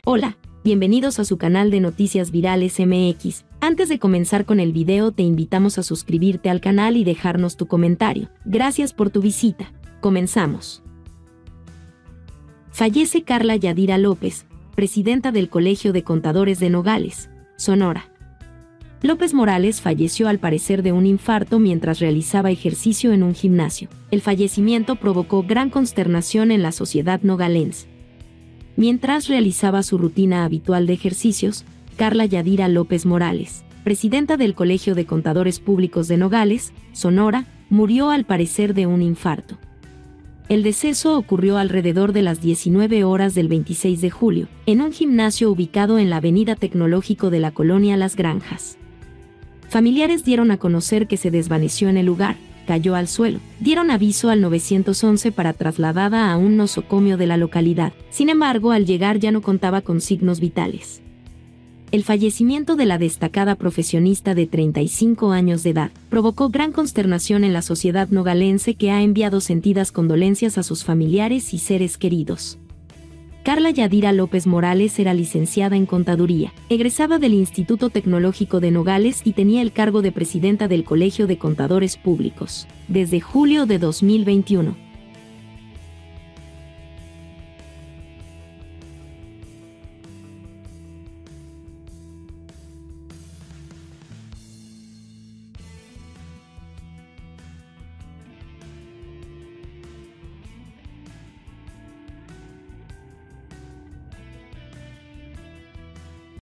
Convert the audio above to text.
Hola, bienvenidos a su canal de Noticias Virales MX. Antes de comenzar con el video te invitamos a suscribirte al canal y dejarnos tu comentario. Gracias por tu visita. Comenzamos. Fallece Carla Yadira López, presidenta del Colegio de Contadores de Nogales, Sonora. López Morales falleció al parecer de un infarto mientras realizaba ejercicio en un gimnasio. El fallecimiento provocó gran consternación en la sociedad nogalense. Mientras realizaba su rutina habitual de ejercicios, Carla Yadira López Morales, presidenta del Colegio de Contadores Públicos de Nogales, Sonora, murió al parecer de un infarto. El deceso ocurrió alrededor de las 19 horas del 26 de julio, en un gimnasio ubicado en la Avenida Tecnológico de la colonia Las Granjas. Familiares dieron a conocer que se desvaneció en el lugar, cayó al suelo. Dieron aviso al 911 para trasladada a un nosocomio de la localidad. Sin embargo, al llegar ya no contaba con signos vitales. El fallecimiento de la destacada profesionista de 35 años de edad provocó gran consternación en la sociedad nogalense, que ha enviado sentidas condolencias a sus familiares y seres queridos. Carla Yadira López Morales era licenciada en Contaduría, egresada del Instituto Tecnológico de Nogales y tenía el cargo de presidenta del Colegio de Contadores Públicos desde julio de 2021.